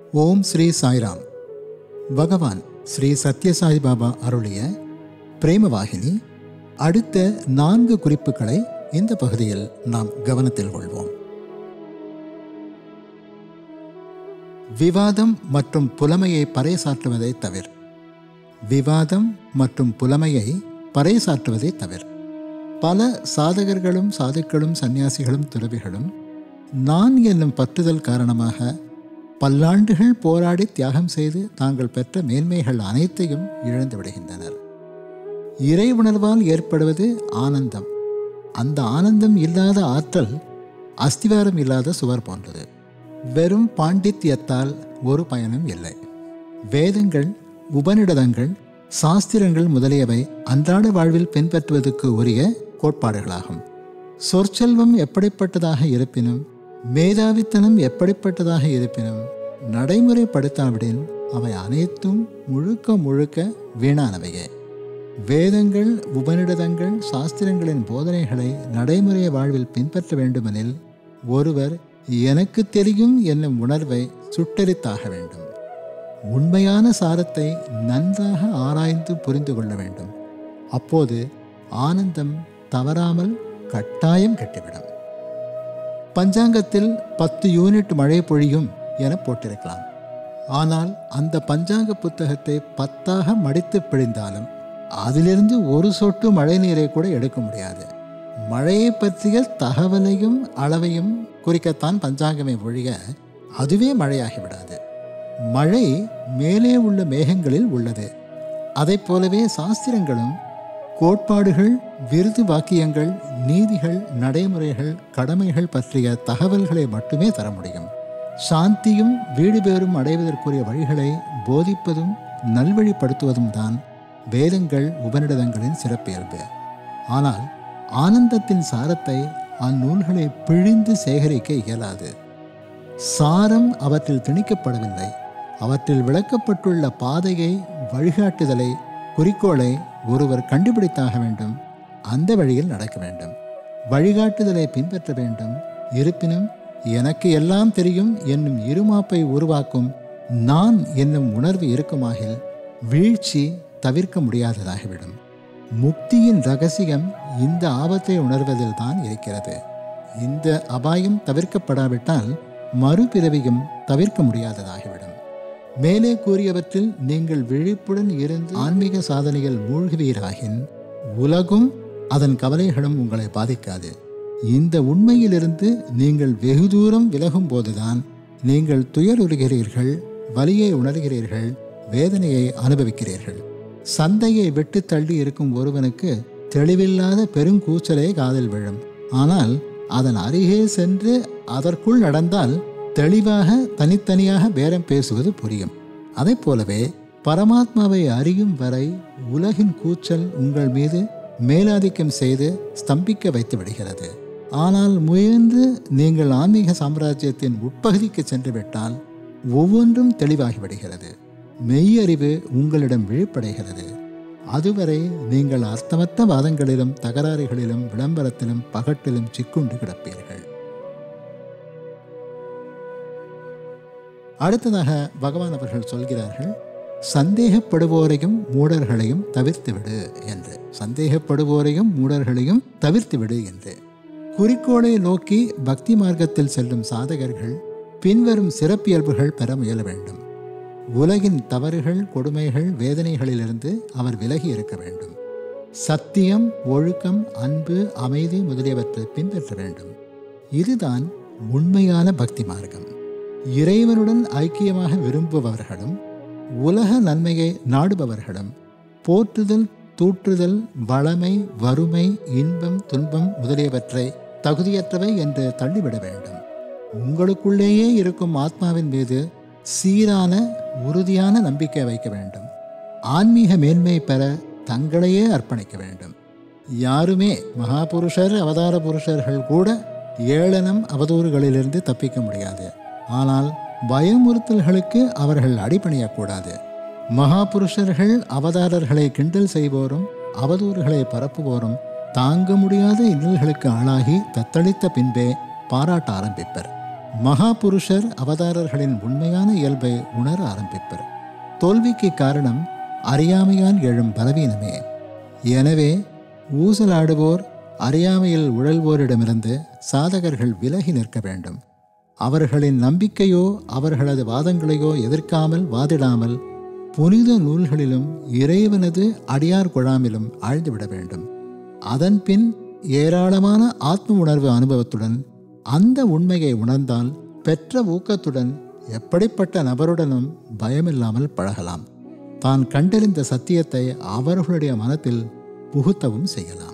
ஓம் ஸ்ரீ சாய்ராம். பகவான் ஸ்ரீ சத்யசாய் பாபா அருளிய பிரேமவாகினி அடுத்த 4 குறிப்புகளை இந்த பகுதியில் நாம் கவனத்தில் கொள்வோம். விவாதம் மற்றும் புலமையை பறைசாற்றுவதை தவிர விவாதம் மற்றும் புலமையை பறைசாற்றுவதை தவிர பல சாதகர்களும் சாதுக்களும் சந்நியாசிகளும் துறவிகளும் நான் என்னும் பற்றுதல் காரணமாக பல்லாண்டுகள் போராடி தியாகம் செய்து தாங்கள் பெற்ற மேன்மைகள் அனைத்தையும் இழந்து விடுகின்றனர். இறை உணர்வால் ஏற்படுவது ஆனந்தம். அந்த ஆனந்தம் இல்லாத ஆற்றல் அஸ்திவாரம் இல்லாத சுவர் போன்றது. வெறும் பாண்டித்யத்தால் ஒரு பயனும் இல்லை. வேதங்கள், உபநிடதங்கள், சாஸ்திரங்கள் முதலியவை அன்றாட வாழ்வில் பின்பற்றுவதற்கு உரிய கோட்பாடுகளாகும். சொற்செல்வம் எப்படிப்பட்டதாக இருப்பினும், மேதாவித்தனம் எப்படிப்பட்டதாக இருப்பினும், நடைமுறைப்படுத்தாவிடின் அவை அனைத்தும் முழுக்க முழுக்க வீணானவையே. வேதங்கள், உபநிடதங்கள், சாஸ்திரங்களின் போதனைகளை நடைமுறை வாழ்வில் பின்பற்ற வேண்டுமெனில் ஒருவர் எனக்கு தெரியும் என்னும் உணர்வை சுட்டரித்தாக வேண்டும். உண்மையான சாரத்தை நன்றாக ஆராய்ந்து புரிந்து கொள்ள வேண்டும். அப்போது ஆனந்தம் தவறாமல் கட்டாயம் கட்டிவிடும். பஞ்சாங்கத்தில் 10 யூனிட் மழை பொழியும் என போட்டிருக்கலாம். ஆனால் அந்த பஞ்சாங்க புத்தகத்தை 10ஆக மடித்து பிழிந்தாலும் அதிலிருந்து ஒரு சொட்டு மழை நீரை கூட எடுக்க முடியாது. மழையை பற்றிய தகவலையும் அளவையும் குறிக்கத்தான் பஞ்சாங்கமே ஒழிய அதுவே மழையாகிவிடாது. மழை மேலே உள்ள மேகங்களில் உள்ளது. அதை போலவே சாஸ்திரங்களும் கோட்பாடுகள், விருது வாக்கியங்கள், நீதிகள், நடைமுறைகள், கடமைகள் பற்றிய தகவல்களை மட்டுமே தர முடியும். சாந்தியும் வீடு பேரும் அடைவதற்குரிய வழிகளை போதிப்பதும் நல்வழிப்படுத்துவதும் தான் வேதங்கள், உபநிடதங்களின் சிறப்பியல்பு. ஆனால் ஆனந்தத்தின் சாரத்தை அந்நூல்களை பிழிந்து சேகரிக்க இயலாது. சாரம் அவற்றில் திணிக்கப்படவில்லை. அவற்றில் விளக்கப்பட்டுள்ள பாதையை, வழிகாட்டுதலை, குறிக்கோளை ஒருவர் கண்டுபிடித்தாக வேண்டும். அந்த வழியில் நடக்க வேண்டும். வழிகாட்டுதலை பின்பற்ற வேண்டும். இருப்பினும் எனக்கு எல்லாம் தெரியும் என்னும் இருமாப்பை உருவாக்கும் நான் என்னும் உணர்வு இருக்குமாகில் வீழ்ச்சி தவிர்க்க முடியாததாகிவிடும். முக்தியின் ரகசியம் இந்த ஆபத்தை உணர்வதில் தான் இருக்கிறது. இந்த அபாயம் தவிர்க்கப்படாவிட்டால் மறுபிறவியும் தவிர்க்க முடியாததாகிவிடும். மேலே கூறியவற்றில் நீங்கள் விழிப்புடன் இருந்து ஆன்மீக சாதனையில் மூழ்குவீராகின் உலகும் அதன் கவலைகளும் உங்களை பாதிக்காது. இந்த உண்மையிலிருந்து நீங்கள் வெகு தூரம் விலகும் போதுதான் நீங்கள் துயருறுகிறீர்கள், வலியை உணர்கிறீர்கள், வேதனையை அனுபவிக்கிறீர்கள். சந்தையை விட்டு தள்ளி இருக்கும் ஒருவனுக்கு தெளிவில்லாத பெருங்கூச்சலே காதில் விழும். ஆனால் அதன் அருகே சென்று அதற்குள் நடந்தால் தெளிவாக தனித்தனியாக பேரம் பேசுவது புரியும். அதை போலவே பரமாத்மாவை அறியும் வரை உலகின் கூச்சல் உங்கள் மீது மேலாதிக்கம் செய்து ஸ்தம்பிக்க வைத்து விடுகிறது. ஆனால் முயன்று நீங்கள் ஆன்மீக சாம்ராஜ்யத்தின் உட்பகுதிக்கு சென்று விட்டால் ஒவ்வொன்றும் தெளிவாகிவிடுகிறது. மெய்யறிவு உங்களிடம் விழிப்படைகிறது. அதுவரை நீங்கள் அர்த்தமற்ற வாதங்களிலும், தகராறுகளிலும், விளம்பரத்திலும், பகட்டிலும் சிக்குண்டு கிடப்பீர்கள். அடுத்ததாக பகவான் அவர்கள் சொல்கிறார்கள், சந்தேகப்படுவோரையும் மூடர்களையும் தவிர்த்துவிடு என்று. சந்தேகப்படுவோரையும் மூடர்களையும் தவிர்த்துவிடு என்று. குறிக்கோளை நோக்கி பக்தி மார்க்கத்தில் செல்லும் சாதகர்கள் பின்வரும் சிறப்பியல்புகள் பெற முயல வேண்டும். உலகின் தவறுகள், கொடுமைகள், வேதனைகளிலிருந்து அவர் விலகி இருக்க வேண்டும். சத்தியம், ஒழுக்கம், அன்பு, அமைதி முதலியவற்றை பின்பற்ற வேண்டும். இதுதான் உண்மையான பக்தி மார்க்கம். இறைவனுடன் ஐக்கியமாக விரும்புபவர்களும் உலக நன்மையை நாடுபவர்களும் போற்றுதல், தூற்றுதல், வளமை, வறுமை, இன்பம், துன்பம் முதலியவற்றை தகுதியற்றவை என்று தள்ளிவிட வேண்டும். உங்களுக்குள்ளேயே இருக்கும் ஆத்மாவின் மீது சீரான, உறுதியான நம்பிக்கை வைக்க வேண்டும். ஆன்மீக மேன்மை பெற தங்களையே அர்ப்பணிக்க வேண்டும். யாருமே, மகாபுருஷர், அவதார புருஷர்கள் கூட ஏளனம், அவதூறுகளிலிருந்து தப்பிக்க முடியாது. ஆனால் பயமுறுத்தல்களுக்கு அவர்கள் அடிபணியக்கூடாது. மகாபுருஷர்கள், அவதாரர்களை கிண்டல் செய்வோரும், அவதூறுகளை பரப்புவோரும் தாங்க முடியாத இன்னல்களுக்கு ஆளாகி தத்தளித்த பின்பே பாராட்ட ஆரம்பிப்பர். மகாபுருஷர் அவதாரர்களின் உண்மையான இயல்பை உணர ஆரம்பிப்பர். தோல்விக்கு காரணம் அறியாமையால் எழும் பலவீனமே. எனவே ஊசலாடுவோர், அறியாமையில் உழல்வோரிடமிருந்து சாதகர்கள் விலகி நிற்க வேண்டும். அவர்களின் நம்பிக்கையோ அவர்களது வாதங்களையோ எதிர்க்காமல் வாதிடாமல் புனித நூல்களிலும் இறைவனது அடியார் குழாமிலும் ஆழ்ந்துவிட வேண்டும். அதன்பின் ஏராளமான ஆத்ம உணர்வு அனுபவத்துடன் அந்த உண்மையை உணர்ந்தால் பெற்ற ஊக்கத்துடன் எப்படிப்பட்ட நபருடனும் பயமில்லாமல் பழகலாம். தான் கண்டறிந்த சத்தியத்தை அவர்களுடைய மனத்தில் புகுத்தவும் செய்யலாம்.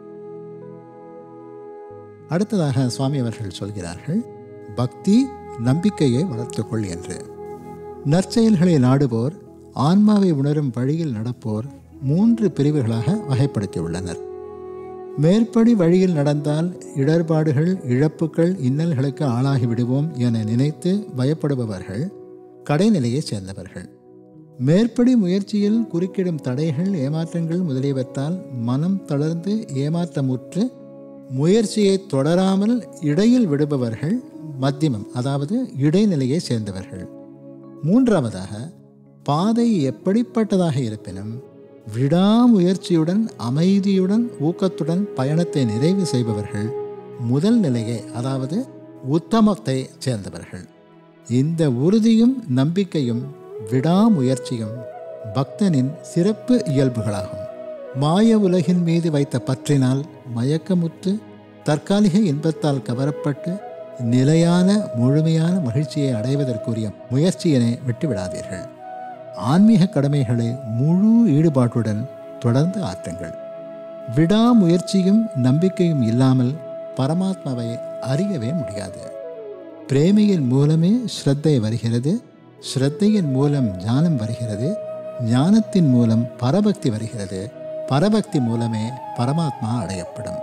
அடுத்ததாக சுவாமி அவர்கள் சொல்கிறார்கள், பக்தி நம்பிக்கையை வளர்த்துக்கொள் என்று. நற்செயல்களை நாடுவோர், ஆன்மாவை உணரும் வழியில் நடப்போர் 3 பிரிவுகளாக வகைப்படுத்தியுள்ளனர். மேற்படி வழியில் நடந்தால் இடர்பாடுகள், இழப்புகள், இன்னல்களுக்கு ஆளாகிவிடுவோம் என நினைத்து பயப்படுபவர்கள் கடைநிலையைச் சேர்ந்தவர்கள். மேற்படி முயற்சியில் குறுக்கிடும் தடைகள், ஏமாற்றங்கள் முதலியவற்றால் மனம் தளர்ந்து ஏமாற்றமுற்று முயற்சியை தொடராமல் இடையில் விடுபவர்கள் மத்தியமம், அதாவது இடைநிலையை சேர்ந்தவர்கள். மூன்றாவதாக, பாதை எப்படிப்பட்டதாக இருப்பினும் விடாமுயற்சியுடன் அமைதியுடன் ஊக்கத்துடன் பயணத்தை நிறைவு செய்பவர்கள் முதல் நிலையை, அதாவது உத்தமத்தை சேர்ந்தவர்கள். இந்த உறுதியும் நம்பிக்கையும் விடாமுயற்சியும் பக்தனின் சிறப்பு இயல்புகளாகும். மாய உலகின் மீது வைத்த பற்றினால் மயக்கமுற்று தற்காலிக இன்பத்தால் கவரப்பட்டு நிலையான முழுமையான மகிழ்ச்சியை அடைவதற்குரிய முயற்சியினை விட்டுவிடாதீர்கள். ஆன்மீக கடமைகளை முழு ஈடுபாட்டுடன் தொடர்ந்து ஆற்றுங்கள். விடாமுயற்சியும் நம்பிக்கையும் இல்லாமல் பரமாத்மாவை அறியவே முடியாது. பிரேமையின் மூலமே ஸ்ரத்தை வருகிறது, ஸ்ரத்தையின் மூலம் ஞானம் வருகிறது, ஞானத்தின் மூலம் பரபக்தி வருகிறது, பரபக்தி மூலமே பரமாத்மா அடையப்படும்.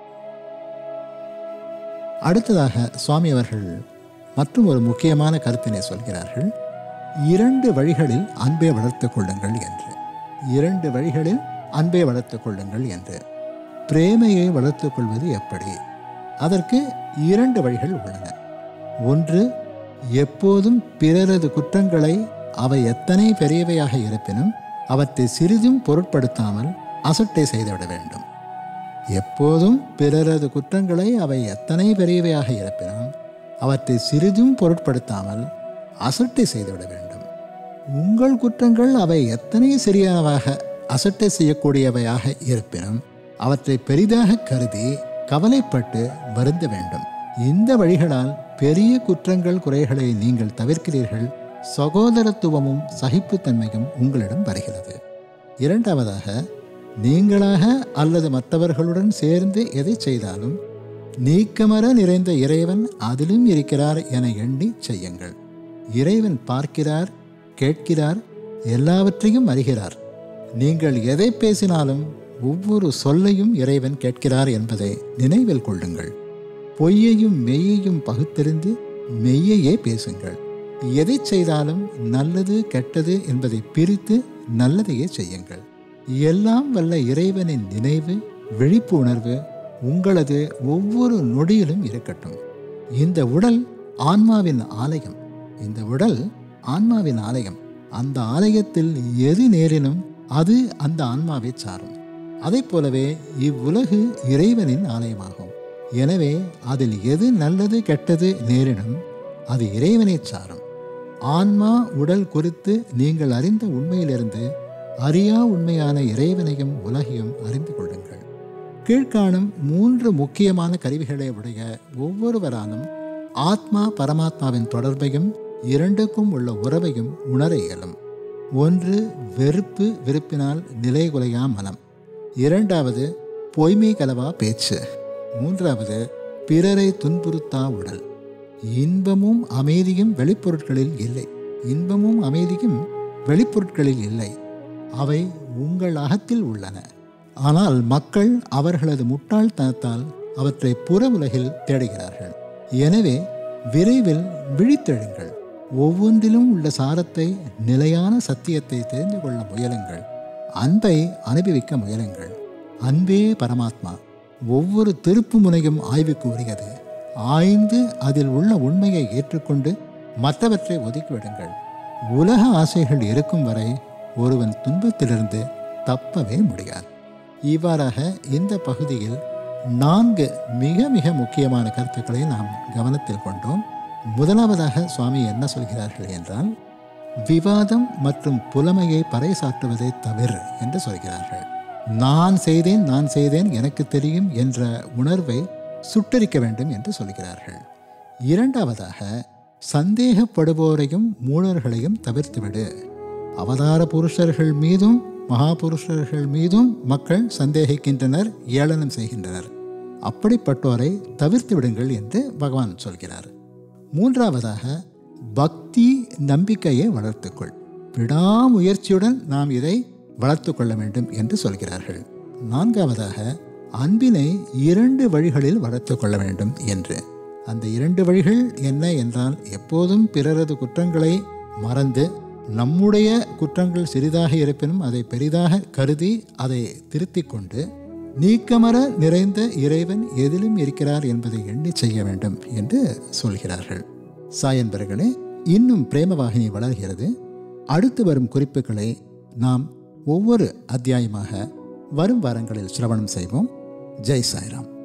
அடுத்ததாக சுவாமி அவர்கள் மற்றும் ஒரு முக்கியமான கருத்தினை சொல்கிறார்கள். 2 வழிகளில் அன்பை வளர்த்து கொள்ளுங்கள் என்று. 2 வழிகளில் அன்பை வளர்த்து கொள்ளுங்கள் என்று. பிரேமையை வளர்த்து கொள்வது எப்படி? அதற்கு 2 வழிகள் உள்ளன. ஒன்று, எப்போதும் பிறரது குற்றங்களை அவை எத்தனை பெரியவையாக இருப்பினும் அவற்றை சிறிதும் பொருட்படுத்தாமல் அசட்டை செய்துவிட வேண்டும். எப்போதும் பிறரது குற்றங்களை அவை எத்தனை பெரியவையாக இருப்பினும் அவற்றை சிறிதும் பொருட்படுத்தாமல் அசட்டை செய்துவிட வேண்டும். உங்கள் குற்றங்கள் அவை எத்தனை சிறியவாக அசட்டை செய்யக்கூடியவையாக இருப்பினும் அவற்றை பெரிதாக கருதி கவலைப்பட்டு வருந்த வேண்டும். இந்த வழிகளால் பெரிய குற்றங்கள் குறைகளை நீங்கள் தவிர்க்கிறீர்கள். சகோதரத்துவமும் சகிப்புத்தன்மையும் உங்களிடம் வருகிறது. இரண்டாவதாக, நீங்களாக அல்லது மற்றவர்களுடன் சேர்ந்து எதை செய்தாலும் நீக்கமர நிறைந்த இறைவன் அதிலும் இருக்கிறார் என எண்ணி செய்யுங்கள். இறைவன் பார்க்கிறார், கேட்கிறார், எல்லாவற்றையும் அறிகிறார். நீங்கள் எதை பேசினாலும் ஒவ்வொரு சொல்லையும் இறைவன் கேட்கிறார் என்பதை நினைவில் கொள்ளுங்கள். பொய்யையும் மெய்யையும் பகுத்தறிந்து மெய்யையே பேசுங்கள். எதை செய்தாலும் நல்லது கெட்டது என்பதை பிரித்து நல்லதையே செய்யுங்கள். எல்லாம் வல்ல இறைவனின் நினைவு, விழிப்பு உணர்வு உங்களது ஒவ்வொரு நொடியிலும் இருக்கட்டும். இந்த உடல் ஆன்மாவின் ஆலயம். இந்த உடல் ஆன்மாவின் ஆலயம். அந்த ஆலயத்தில் எது நேரினும் அது அந்த ஆன்மாவை சாரும். அதை போலவே இவ்வுலகு இறைவனின் ஆலயமாகும். எனவே அதில் எது நல்லது கெட்டது நேரினும் அது இறைவனை சாரும். ஆன்மா உடல் குறித்து நீங்கள் அறிந்த உண்மையிலிருந்து அறியா உண்மையான இறைவனையும் உலகையும் அறிந்து கொள்ளுங்கள். கீழ்காணும் 3 முக்கியமான கருவிகளை உடைய ஒவ்வொருவராலும் ஆத்மா பரமாத்மாவின் தொடர்பையும் இரண்டுக்கும் உள்ள உறவையும் உணர இயலும். 1, வெறுப்பு வெறுப்பினால் நிலைகுலையா மனம். 2வது, பொய்மை கலவா பேச்சு. 3வது, பிறரை துன்புறுத்தா உடல். இன்பமும் அமைதியும் வெளிப்பொருட்களில் இல்லை. இன்பமும் அமைதியும் வெளிப்பொருட்களில் இல்லை. அவை உங்கள் அகத்தில் உள்ளன. ஆனால் மக்கள் அவர்களது முட்டாள்தனத்தால் அவற்றை புற உலகில் தேடுகிறார்கள். எனவே விரைவில் விழித்தெழுங்கள். ஒவ்வொன்றிலும் உள்ள சாரத்தை, நிலையான சத்தியத்தை தெரிந்து கொள்ள முயலுங்கள். அன்பை அனுபவிக்க முயலுங்கள். அன்பே பரமாத்மா. ஒவ்வொரு திருப்பு முனையும் ஆய்வுக்கு உரியது. ஆய்ந்து அதில் உள்ள உண்மையை ஏற்றுக்கொண்டு மற்றவற்றை ஒதுக்கிவிடுங்கள். உலக ஆசைகள் இருக்கும் வரை ஒருவன் துன்பத்திலிருந்து தப்பவே முடியாது. இவ்வாறாக இந்த பகுதியில் 4 மிக மிக முக்கியமான கருத்துக்களை நாம் கவனத்தில் கொண்டோம். முதலாவதாக சுவாமி என்ன சொல்கிறார்கள் என்றால், விவாதம் மற்றும் புலமையை பறைசாற்றுவதை தவிர என்று சொல்கிறார்கள். நான் செய்தேன் எனக்கு தெரியும் என்ற உணர்வை சுட்டரிக்க வேண்டும் என்று சொல்கிறார்கள். இரண்டாவதாக, சந்தேகப்படுவோரையும் மூடர்களையும் தவிர்த்துவிடு. அவதார புருஷர்கள் மீதும் மகா புருஷர்கள் மீதும் மக்கள் சந்தேகிக்கின்றனர், ஏளனம் செய்கின்றனர். அப்படிப்பட்டோரை தவிர்த்து விடுங்கள் என்று பகவான் சொல்கிறார். மூன்றாவதாக, பக்தி நம்பிக்கையை வளர்த்துக்கொள். விடாமுயற்சியுடன் நாம் இதை வளர்த்து கொள்ள வேண்டும் என்று சொல்கிறார்கள். நான்காவதாக, அன்பினை 2 வழிகளில் வளர்த்து கொள்ள வேண்டும் என்று. அந்த 2 வழிகள் என்ன என்றால், எப்போதும் பிறரது குற்றங்களை மறந்து நம்முடைய குற்றங்கள் சிறிதாக இருப்பினும் அதை பெரிதாக கருதி அதை திருத்திக் கொண்டு நீக்கமர நிறைந்த இறைவன் எதிலும் இருக்கிறார் என்பதை எண்ணி செய்ய வேண்டும் என்று சொல்கிறார்கள். சாயன்பர்களே, இன்னும் பிரேமவாகினி வளர்கிறது. அடுத்து வரும் குறிப்புகளை நாம் ஒவ்வொரு அத்தியாயமாக வரும் வாரங்களில் சிரவணம் செய்வோம். ஜெய் சாய்ராம்.